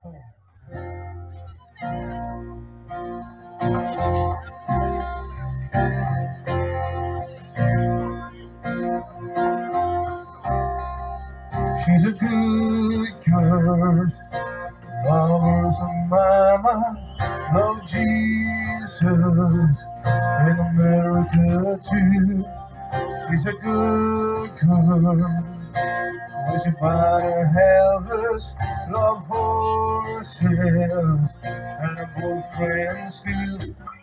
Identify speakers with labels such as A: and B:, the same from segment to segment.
A: She's a good girl, lovers of mama, love Jesus in America too. She's a good girl, wish about her helpers, love horses, and her boyfriends too.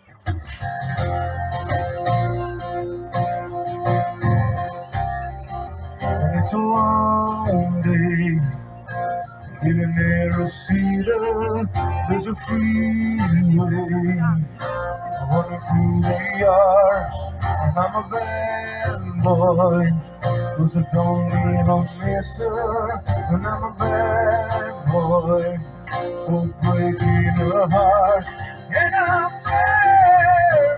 A: And it's a long day, living near a cedar. There's a freeway running through the yard, and I'm a bad boy, 'cause I don't need a mister. And I'm a bad boy for breaking her heart, and I'm fair.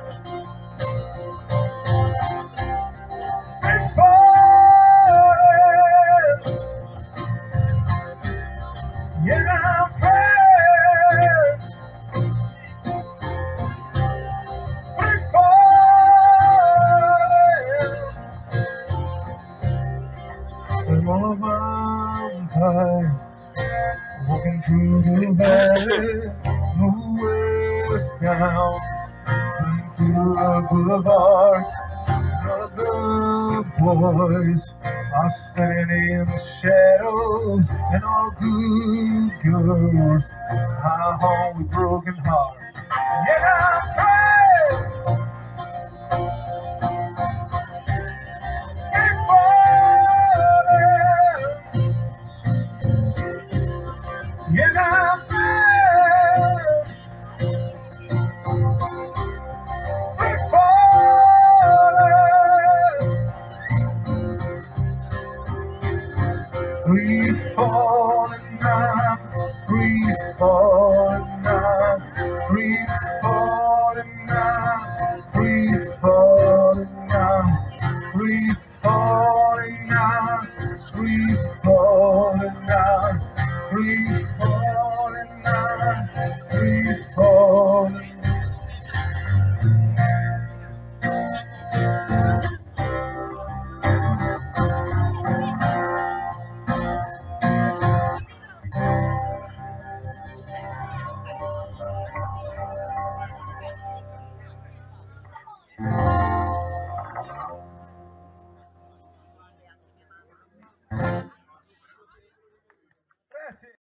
A: Yeah, I'm free, free falling. I'm a vampire walking through the valley, no west now, into the boulevard. The boys are standing in the shadows, and all good girls are home with broken hearts. Yeah, I'm free, free falling. Yeah, I'm free, free falling. Free falling now, free falling now, free falling now, free falling now, free falling now, free falling now, free